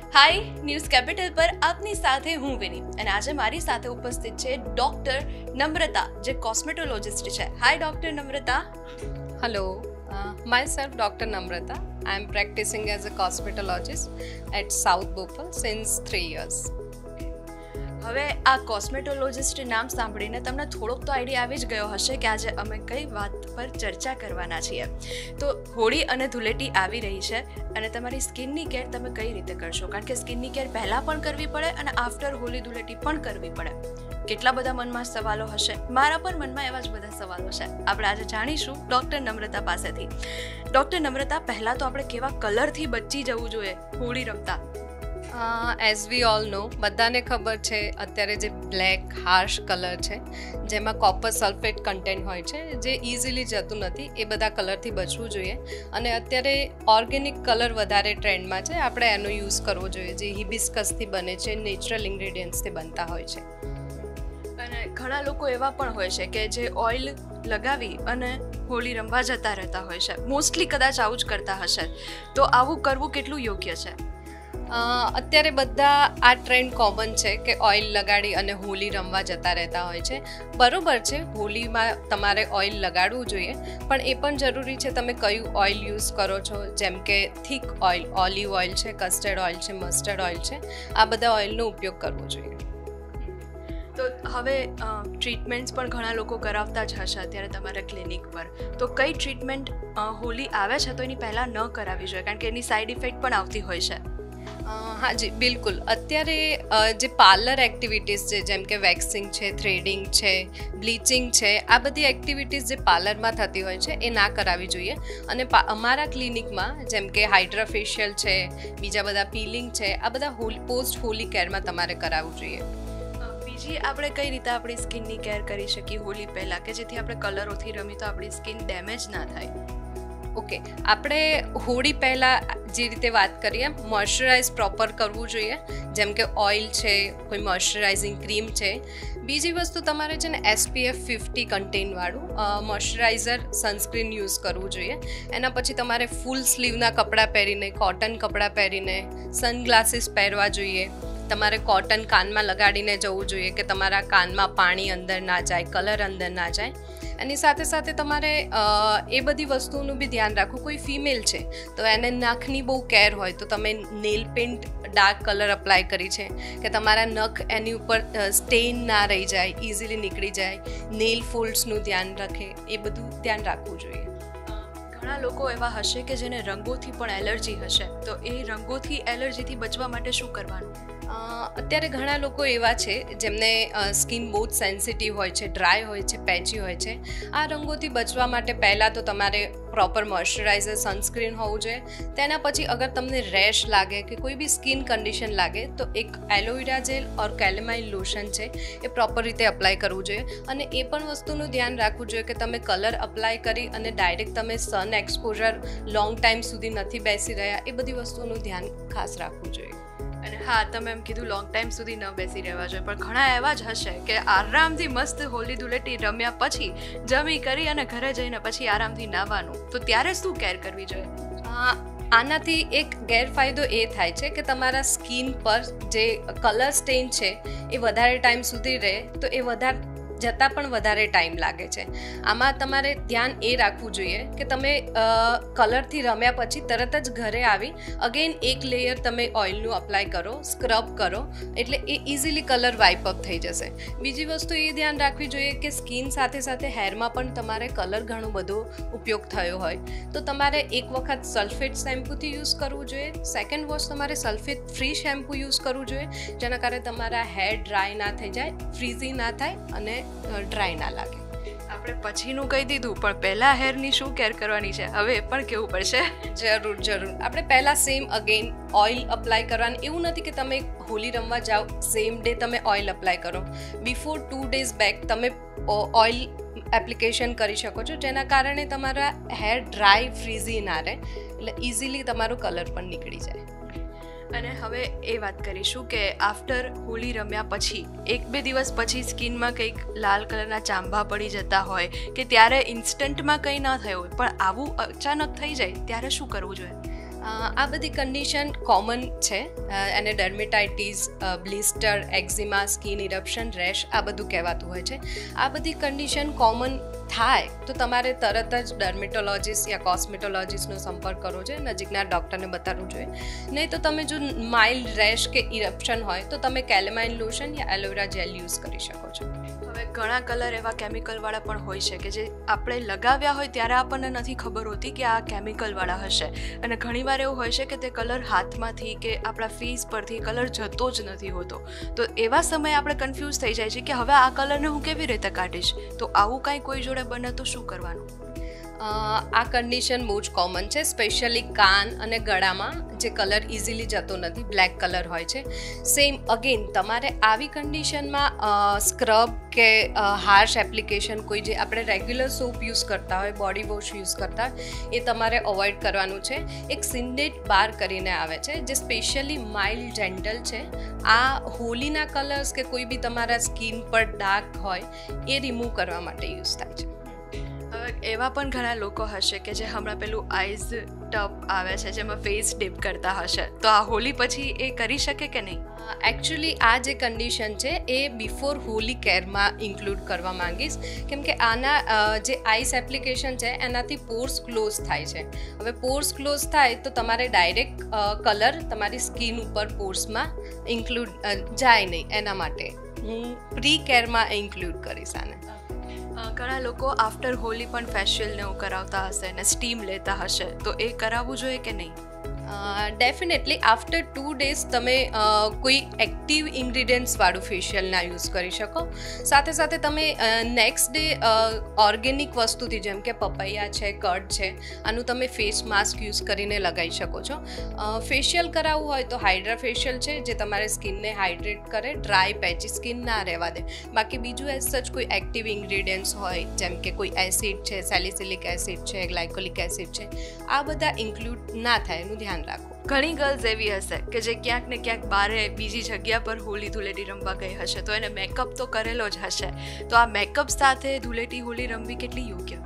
હાય news capital પર આપની સાથે હું વિની અને આજે મારી સાથે ઉપસ્થિત છે ડોક્ટર નમ્રતા જે કોસ્મેટોલોજિસ્ટ છે. Hi doctor Namrata. Hello, myself Dr. Namrata. I am practicing as a cosmetologist at South Bhopal since 3 years. હવે આ કોસ્મેટોલોજિસ્ટ નામ સાંભળીને તમને થોડોક તો આઈડિયા આવી જ ગયો હશે કે આજે અમે કઈ વાત પર ચર્ચા કરવાના છીએ. તો હોળી અને ધૂળેટી આવી રહી છે અને તમારી સ્કિનની કેર તમે કઈ રીતે કરશો, કારણ કે સ્કિનની કેર પહેલાં પણ કરવી પડે અને આફ્ટર હોળી ધૂળેટી પણ કરવી પડે. કેટલા બધા મનમાં સવાલો હશે, મારા પણ મનમાં એવા જ બધા સવાલો છે. આપણે આજે જાણીશું ડૉક્ટર નમ્રતા પાસેથી. ડૉક્ટર નમ્રતા, પહેલાં તો આપણે કેવા કલરથી બચી જવું જોઈએ હોળી રમતા? એઝ વી ઓલ નો, બધાને ખબર છે અત્યારે જે બ્લેક હાર્શ કલર છે જેમાં કોપર સલ્ફેટ કન્ટેન્ટ હોય છે જે ઇઝીલી જતું નથી, એ બધા કલરથી બચવું જોઈએ. અને અત્યારે ઓર્ગેનિક કલર વધારે ટ્રેન્ડમાં છે, આપણે એનો યુઝ કરવો જોઈએ જે હિબિસ્કસથી બને છે, નેચરલ ઇન્ગ્રેડિયન્ટ્સથી બનતા હોય છે. અને ઘણા લોકો એવા પણ હોય છે કે જે ઓઇલ લગાવી અને હોળી રમવા જતા રહેતા હોય છે. મોસ્ટલી કદાચ આવું જ કરતા હશે, તો આવું કરવું કેટલું યોગ્ય છે? અત્યારે બધા આ ટ્રેન્ડ કોમન છે કે ઓઇલ લગાડી અને હોળી રમવા જતા રહેતા હોય છે. બરોબર છે, હોળીમાં તમારે ઓઇલ લગાડવું જોઈએ, પણ એ પણ જરૂરી છે તમે કયું ઓઇલ યુઝ કરો છો. જેમ કે થીક ઓઇલ, ઓલિવ ઓઇલ છે, કસ્ટર્ડ ઓઇલ છે, મસ્ટર્ડ ઓઇલ છે, આ બધા ઓઇલનો ઉપયોગ કરવો જોઈએ. તો હવે ટ્રીટમેન્ટ્સ પણ ઘણા લોકો કરાવતા જ હશે અત્યારે તમારા ક્લિનિક પર, તો કઈ ટ્રીટમેન્ટ હોળી આવે છે તો એની પહેલાં ન કરાવવી જોઈએ, કારણ કે એની સાઈડ ઇફેક્ટ પણ આવતી હોય છે? હા જી, બિલકુલ. અત્યારે જે પાર્લર એક્ટિવિટીઝ છે જેમ કે વેક્સિંગ છે, થ્રેડિંગ છે, બ્લીચિંગ છે, આ બધી એક્ટિવિટીઝ જે પાર્લરમાં થતી હોય છે એ ના કરાવવી જોઈએ. અને અમારા ક્લિનિકમાં જેમ કે હાઇડ્રા ફેશિયલ છે, બીજા બધા પીલિંગ છે, આ બધા પોસ્ટ હોલી કેરમાં તમારે કરાવવું જોઈએ. બીજી આપણે કઈ રીતે આપણી સ્કિનની કેર કરી શકીએ હોળી પહેલાં કે જેથી આપણે કલરોથી રમી તો આપણી સ્કિન ડેમેજ ના થાય? ઓકે, આપણે હોળી પહેલાં જે રીતે વાત કરીએ મોઇશ્ચરાઇઝ પ્રોપર કરવું જોઈએ, જેમ કે ઓઇલ છે, કોઈ મોઇશ્ચરાઇઝિંગ ક્રીમ છે. બીજી વસ્તુ તમારે છે ને SPF 50 કન્ટેનવાળું મોઇશ્ચરાઇઝર સનસ્ક્રીન યુઝ કરવું જોઈએ. એના પછી તમારે ફૂલ સ્લીવના કપડાં પહેરીને, કોટન કપડાં પહેરીને, સનગ્લાસીસ પહેરવા જોઈએ. તમારે કોટન કાનમાં લગાડીને જવું જોઈએ કે તમારા કાનમાં પાણી અંદર ના જાય, કલર અંદર ના જાય. એની સાથે સાથે તમારે એ બધી વસ્તુનું બી ધ્યાન રાખવું. કોઈ ફિમેલ છે તો એને નખની બહુ કેર હોય તો તમે nail paint dark colour apply કરી છે કે તમારા નખ એની ઉપર સ્ટેઇન ના રહી જાય, ઇઝીલી નીકળી જાય. નેલ ફોલ્ડ્સનું ધ્યાન રાખે, એ બધું ધ્યાન રાખવું જોઈએ. ઘણા લોકો એવા હશે કે જેને રંગોથી પણ એલર્જી હશે, તો એ રંગોથી એલર્જીથી બચવા માટે શું કરવાનું? અત્યારે ઘણા લોકો એવા છે જેમને સ્કિન બહુ જ સેન્સિટિવ હોય છે, ડ્રાય હોય છે, પેચી હોય છે. આ રંગોથી બચવા માટે પહેલાં તો તમારે પ્રોપર મોઇશ્ચરાઇઝર સનસ્ક્રીન હોવું જોઈએ. તેના પછી અગર તમને રેશ લાગે કે કોઈ બી સ્કિન કન્ડિશન લાગે તો એક aloe vera gel or calamine lotion છે એ પ્રોપર રીતે અપ્લાય કરવું જોઈએ. અને એ પણ વસ્તુનું ધ્યાન રાખવું જોઈએ કે તમે કલર અપ્લાય કરી અને ડાયરેક્ટ તમે સન એક્સપોઝર લોંગ ટાઈમ સુધી નથી બેસી રહ્યા, એ બધી વસ્તુનું ધ્યાન ખાસ રાખવું જોઈએ. અને હા, તમે એમ કીધું લોંગ ટાઈમ સુધી ન બેસી રહેવા જોઈએ, પણ ઘણા એવા જ હશે કે આરામથી મસ્ત હોળી ધૂળેટી રમ્યા પછી જમી કરી અને ઘરે જઈને પછી આરામથી નાહવાનું, તો ત્યારે શું કેર કરવી જોઈએ? આનાથી એક ગેરફાયદો એ થાય છે કે તમારા સ્કિન પર જે કલર સ્ટેઇન છે એ વધારે ટાઈમ સુધી રહે, તો એ વધારે જતાં પણ વધારે ટાઈમ લાગે છે. આમાં તમારે ધ્યાન એ રાખવું જોઈએ કે તમે કલરથી રમ્યા પછી તરત જ ઘરે આવી અગેન એક લેયર તમે ઓઇલનું અપ્લાય કરો, સ્ક્રબ કરો, એટલે એ ઇઝીલી કલર વાઇપ અપ થઈ જશે. બીજી વસ્તુ એ ધ્યાન રાખવી જોઈએ કે સ્કિન સાથે સાથે હેરમાં પણ તમારે કલર ઘણો બધો ઉપયોગ થયો હોય તો તમારે એક વખત સલ્ફેટ શેમ્પૂથી યુઝ કરવું જોઈએ. સેકન્ડ વોશ તમારે સલ્ફેટ ફ્રી શેમ્પૂ યુઝ કરવું જોઈએ, જેના કારણે તમારા હેર ડ્રાય ના થઈ જાય, ફ્રીઝી ના થાય અને ડ્રાય ના લાગે. આપણે પછીનું કહી દીધું, પણ પહેલાં હેરની શું કેર કરવાની છે હવે એ પણ કહેવું પડશે. જરૂર. આપણે પહેલાં સેમ અગેન ઓઇલ અપ્લાય કરવાનું. એવું નથી કે તમે હોળી રમવા જાઓ સેમ ડે તમે ઓઇલ અપ્લાય કરો. બિફોર 2 days બેક તમે ઓઇલ એપ્લિકેશન કરી શકો છો, જેના કારણે તમારા હેર ડ્રાય ફ્રીઝી ના રહે, એટલે ઇઝીલી તમારો કલર પણ નીકળી જાય. અને હવે એ વાત કરીશું કે આફ્ટર હોળી રમ્યા પછી 1-2 દિવસ પછી સ્કિનમાં કંઈક લાલ કલરના ચાંબા પડી જતા હોય કે ત્યારે ઇન્સ્ટન્ટમાં કંઈ ના થયું હોય પણ આવું અચાનક થઈ જાય ત્યારે શું કરવું જોઈએ? આ બધી કન્ડિશન કોમન છે અને dermatitis, blister, eczema, skin eruption, rash આ બધું કહેવાતું હોય છે. આ બધી કન્ડિશન કોમન થાય તો તમારે તરત જ ડર્મેટોલોજીસ્ટ યા કોસ્મેટોલોજીસ્ટનો સંપર્ક કરવો જોઈએ, નજીકના ડૉક્ટરને બતાવવું જોઈએ. નહીં તો તમે જો માઇલ્ડ રેશ કે ઇરપ્શન હોય તો તમે કેલેમાઇન લોશન યા એલોવેરા જેલ યુઝ કરી શકો છો. હવે ઘણા કલર એવા કેમિકલવાળા પણ હોય છે કે જે આપણે લગાવ્યા હોય ત્યારે આપણને નથી ખબર હોતી કે આ કેમિકલવાળા હશે, અને ઘણીવાર એવું હોય છે કે તે કલર હાથમાંથી કે આપણા ફેસ પરથી કલર જતો જ નથી હોતો. તો એવા સમયે આપણે કન્ફ્યુઝ થઈ જાય છે કે હવે આ કલરને હું કેવી રીતે કાઢીશ. તો આવું કાંઈ કોઈ જોડે બને તો શું કરવાનું? આ કન્ડિશન બહુ જ કોમન છે, સ્પેશિયલી કાન અને ગળામાં જે કલર ઇઝીલી જતો નથી, બ્લેક કલર હોય છે. સેમ અગેન તમારે આવી કન્ડિશનમાં સ્ક્રબ કે હાર્શ એપ્લિકેશન, કોઈ જે આપણે રેગ્યુલર સોપ યુઝ કરતા હોય, બોડી વોશ યુઝ કરતા હોય એ તમારે અવોઇડ કરવાનું છે. એક સિન્ડેટ બાર કરીને આવે છે જે સ્પેશિયલી માઇલ્ડ જેન્ટલ છે. આ હોલીના કલર્સ કે કોઈ બી તમારા સ્કિન પર ડાર્ક હોય એ રિમૂવ કરવા માટે યુઝ થાય છે. હવે એવા પણ ઘણા લોકો હશે કે જે હમણાં પેલું આઈઝ ટપ આવે છે જેમાં ફેસ ડીપ કરતા હશે, તો આ હોલી પછી એ કરી શકે કે નહીં? એકચ્યુઅલી આ જે કન્ડિશન છે એ બિફોર હોલી કેરમાં ઇન્ક્લુડ કરવા માંગીશ, કેમ કે આના જે આઈસ એપ્લિકેશન છે એનાથી પોર્સ ક્લોઝ થાય છે. હવે પોર્સ ક્લોઝ થાય તો તમારે ડાયરેક્ટ કલર તમારી સ્કિન ઉપર પોર્સમાં ઇન્ક્લુડ જાય નહીં, એના માટે હું પ્રી કેરમાં ઇન્ક્લુડ કરીશ આને. ઘણા લોકો આફ્ટર હોલી પણ ફેશિયલ ને એવું કરાવતા હશે ને સ્ટીમ લેતા હશે, તો એ કરાવવું જોઈએ કે નહીં? ડેફિનેટલી આફ્ટર 2 days તમે કોઈ એક્ટિવ ઇન્ગ્રીડિયન્ટ્સવાળું ફેશિયલ ના યુઝ કરી શકો. સાથે સાથે તમે નેક્સ્ટ ડે ઓર્ગેનિક વસ્તુથી, જેમ કે પપૈયા છે, કર્ડ છે, આનું તમે ફેસ માસ્ક યુઝ કરીને લગાવી શકો છો. ફેશિયલ કરાવવું હોય તો હાઇડ્રા ફેશિયલ છે જે તમારે સ્કિનને હાઇડ્રેટ કરે, ડ્રાય પેચી સ્કિન ના રહેવા દે. બાકી બીજું એઝ સચ કોઈ એક્ટિવ ઇન્ગ્રીડિયન્ટ્સ હોય જેમ કે કોઈ એસિડ છે, સેલિસિલિક એસિડ છે, ગ્લાયકોલિક એસિડ છે, આ બધા ઇન્ક્લુડ ના થાય એનું ધ્યાન રાખો. ઘણી ગર્લ્સ એવી હશે કે જે ક્યાંક ને ક્યાંક બારે બીજી જગ્યા પર હોલી ધૂળેટી રમવા ગઈ હશે, તો એને મેકઅપ તો કરેલો જ હશે, તો આ મેકઅપ સાથે ધૂળેટી હોલી રમવી કેટલી યોગ્ય?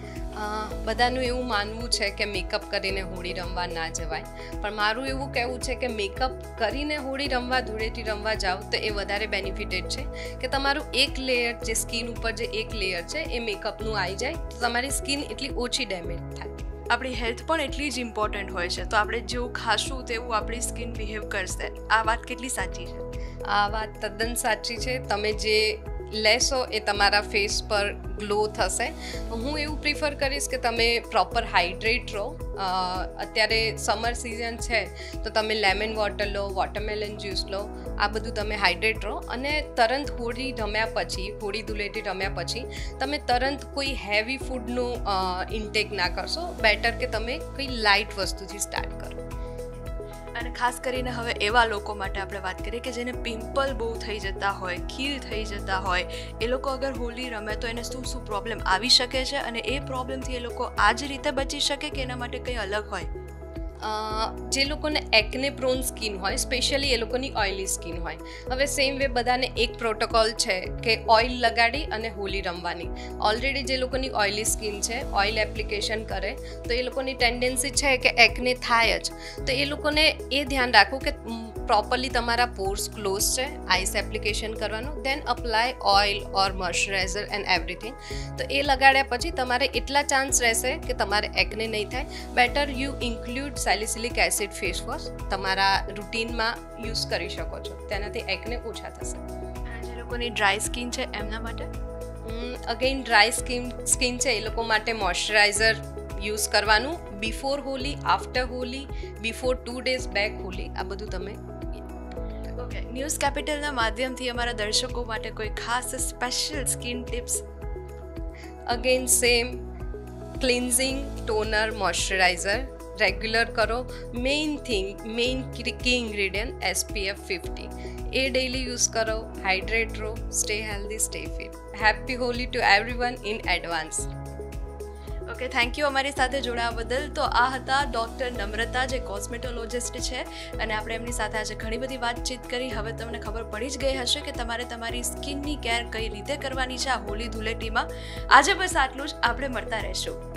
બધાનું એવું માનવું છે કે મેકઅપ કરીને હોળી રમવા ના જવાય, પણ મારું એવું કહેવું છે કે મેકઅપ કરીને હોળી રમવા, ધૂળેટી રમવા જાઓ તો એ વધારે બેનિફિટેડ છે કે તમારું એક લેયર, જે સ્કિન ઉપર જે એક લેયર છે એ મેકઅપનું આવી જાય તો તમારી સ્કિન એટલી ઓછી ડેમેજ થાય. આપણી હેલ્થ પણ એટલી જ ઇમ્પોર્ટન્ટ હોય છે, તો આપણે જેવું ખાશું તેવું આપણી સ્કિન બિહેવ કરશે. આ વાત કેટલી સાચી છે? આ વાત તદ્દન સાચી છે. તમે જે લેશો એ તમારા ફેસ પર ગ્લો થશે. હું એવું પ્રિફર કરીશ કે તમે પ્રોપર હાઇડ્રેટ રહો. અત્યારે સમર સિઝન છે તો તમે લેમન વોટર લો, વોટરમેલન જ્યુસ લો, આ બધું તમે હાઇડ્રેટ રહો. અને તરત હોળી રમ્યા પછી, હોળી ધૂળેટી રમ્યા પછી તમે તરત કોઈ હેવી ફૂડનું ઇન્ટેક ના કરશો. બેટર કે તમે કોઈ લાઇટ વસ્તુથી સ્ટાર્ટ કરો. અને ખાસ કરીને હવે એવા લોકો માટે આપણે વાત કરીએ કે જેને પિમ્પલ બહુ થઈ જતા હોય, ખીલ થઈ જતા હોય, એ લોકો અગર હોલી રમે તો એને શું શું પ્રોબ્લેમ આવી શકે છે, અને એ પ્રોબ્લેમથી એ લોકો આ જ રીતે બચી શકે કે એના માટે કંઈ અલગ હોય? જે લોકોને એકને પ્રોન સ્કિન હોય, સ્પેશિયલી એ લોકોની ઓઇલી સ્કિન હોય. હવે સેમ વે બધાને એક પ્રોટોકોલ છે કે ઓઇલ લગાડી અને હોલી રમવાની. ઓલરેડી જે લોકોની ઓઇલી સ્કિન છે, ઓઇલ એપ્લિકેશન કરે તો એ લોકોની ટેન્ડન્સી છે કે એકને થાય જ. તો એ લોકોને એ ધ્યાન રાખવું કે પ્રોપરલી તમારા પોર્સ ક્લોઝ છે, આઈસ એપ્લિકેશન કરવાનું, then apply oil or moisturiser and everything. તો એ લગાડ્યા પછી તમારે એટલા ચાન્સ રહેશે કે તમારે એકને નહીં થાય. Better you include salicylic acid face wash તમારા રૂટીનમાં યુઝ કરી શકો છો, તેનાથી એકને ઓછા થશે. જે લોકોની ડ્રાય સ્કિન છે એમના માટે? અગેન ડ્રાય સ્કિન છે એ લોકો માટે મોઇશ્ચરાઇઝર યુઝ કરવાનું. Before Holi, after Holi, before 2 days back Holi, આ બધું તમે. ઓકે, ન્યૂઝ કેપિટલના માધ્યમથી અમારા દર્શકો માટે કોઈ ખાસ special skin tips? Again same, cleansing, toner, moisturiser regular કરો. મેઇન કી ઇન્ગ્રીડિયન્ટ SPF 50, એ ડેઇલી યુઝ કરો. હાઇડ્રેટ રહો, stay healthy, stay fit. Happy Holi to everyone in advance. Okay, thank you અમારી સાથે જોડાવા બદલ. તો આ હતા ડૉક્ટર નમ્રતા, જે કોસ્મેટોલોજિસ્ટ છે, અને આપણે એમની સાથે આજે ઘણી બધી વાતચીત કરી. હવે તમને ખબર પડી જ ગઈ હશે કે તમારે તમારી સ્કિનની કેર કઈ રીતે કરવાની છે આ હોલી ધૂળેટીમાં. આજે બસ આટલું જ. આપણે મળતા રહીશું.